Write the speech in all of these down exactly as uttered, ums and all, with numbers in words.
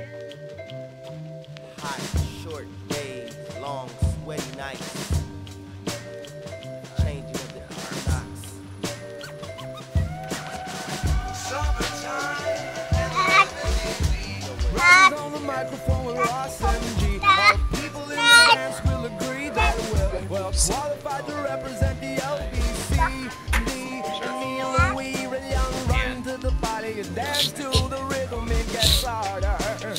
Hot, short days, long, sweaty nights. Changing of the equinox. Summertime. Riding on the microphone with Ross M G. All people in the dance will agree that we're well qualified to represent the L B C. Me, and me and Louis, real young, run to the party and dance to the rhythm. It gets harder.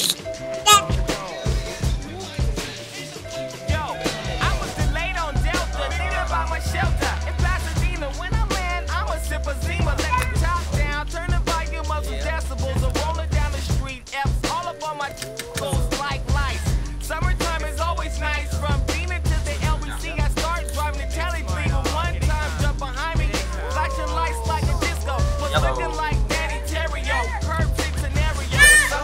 Shelter in Pasadena. When I land, I'm a sip of Zima. Let the top down, turn the volume up some decibels. I'm rolling down the street, F's all up on my clothes like lights. Summertime is always nice. From Demon to the L B C, I start driving the telly legal. One time, jump behind me, flashing lights like a disco. Was looking like Danny Terrio, perfect scenario.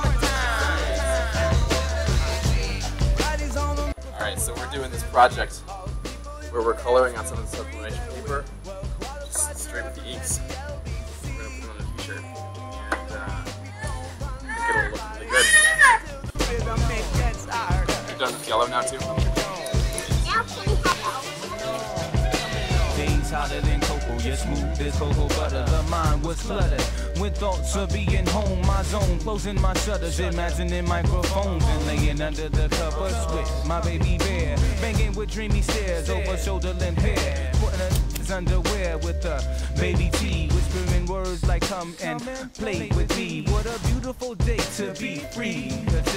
Summertime. Alright, so we're doing this project where we're coloring on some of the sublimation paper, just straight with the inks. We're going to put it on a t-shirt, and uh, I think it'll look really good. You're done with yellow now too? Days hotter than cocoa, you smooth as cocoa butter. The mind was flooded with thoughts of being home. My zone, closing my shutters, imagining microphones and laying under the covers with my baby bear, banging with dreamy stares over shoulder length hair, putting his underwear with the baby T, whispering words like come and play with me. What a beautiful day to be free.